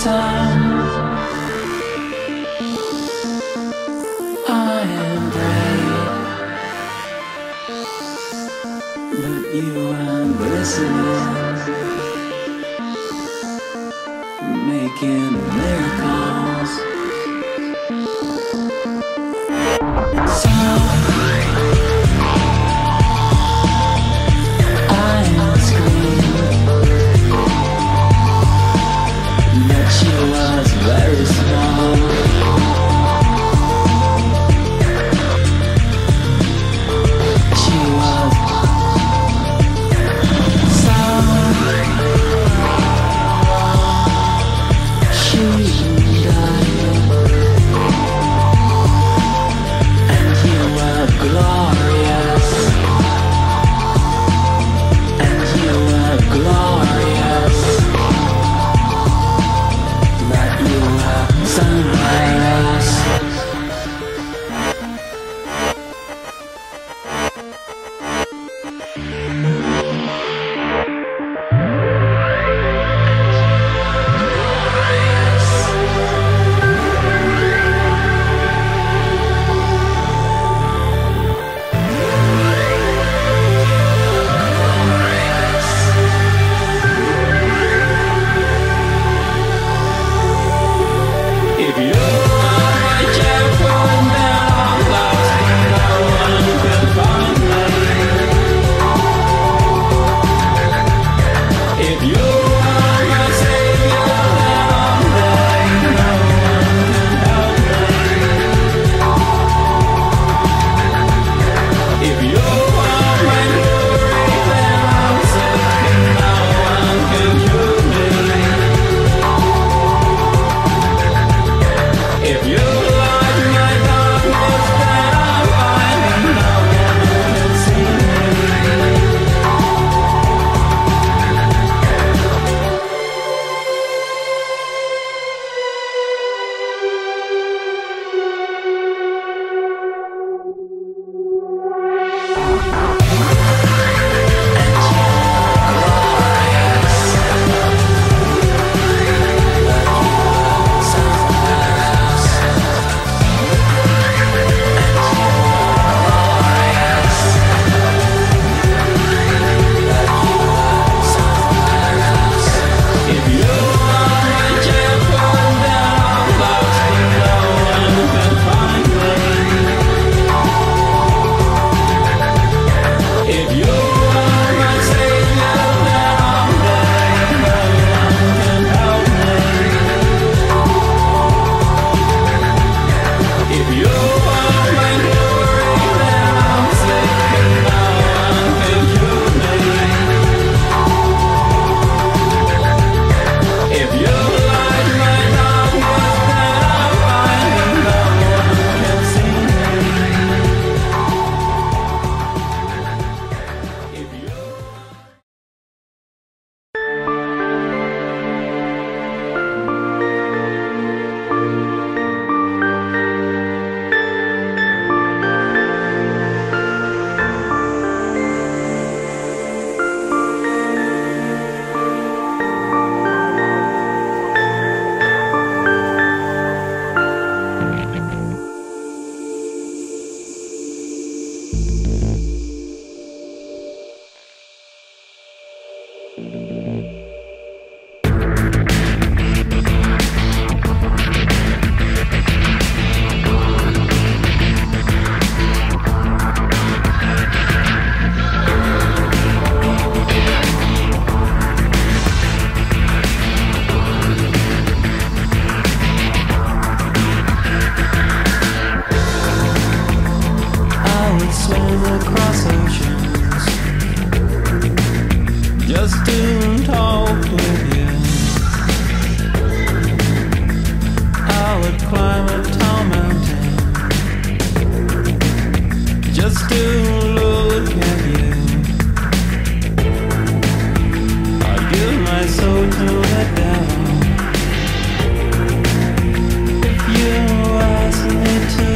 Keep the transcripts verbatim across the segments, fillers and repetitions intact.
sun. I am brave, but you aren't listening, making miracles. So I am screaming that she was very small. She was so she died, and you were glorious, and you were glorious, but you were somewhere else. If you are my champion, then I'm lost and no one can find me. If you are my savior, then I'm there, no one can help me. If you are my glory, then I'm sick and no one can cure me. If you light my darkness, then I'm fine and no one can see me. If you are my champion, then I'm lost and no one can find me. If you are my savior, then I'm there, no one can help me. If you are my glory, then I'm sick and no one can cure me. If you light my darkness, then I'm fine and no one can see me. If you I would swim across oceans just to talk with you. I would climb a tall mountain just to look at you. I'd give my soul to the devil if you asked me to.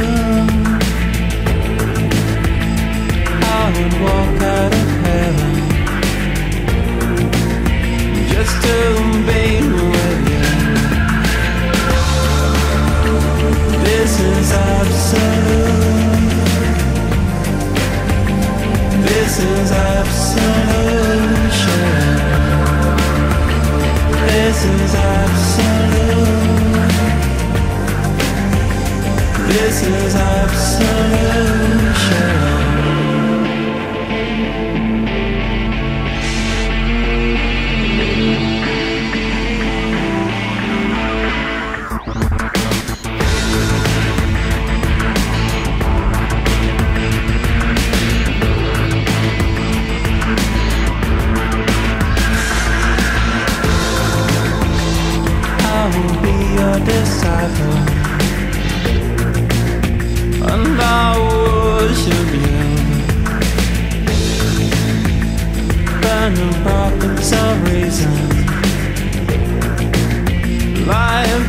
I would walk out of heaven just to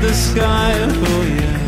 the sky, oh yeah.